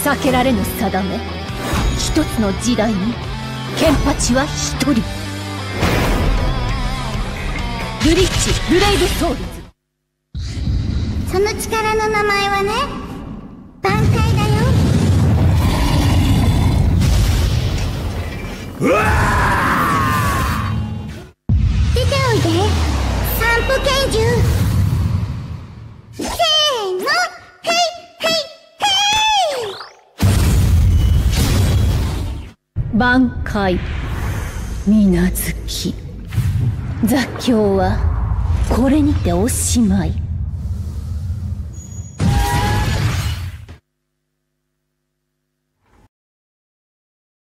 避けられぬ定め。一つの時代にケンパチは一人。ブリッジブレイブソウルズ。 その力の名前はね、挽回だよ。 うわ出ておいで、散歩拳銃。せーの、ヘイヘイヘイ。 挽回。水無月。雑境はこれにておしまい。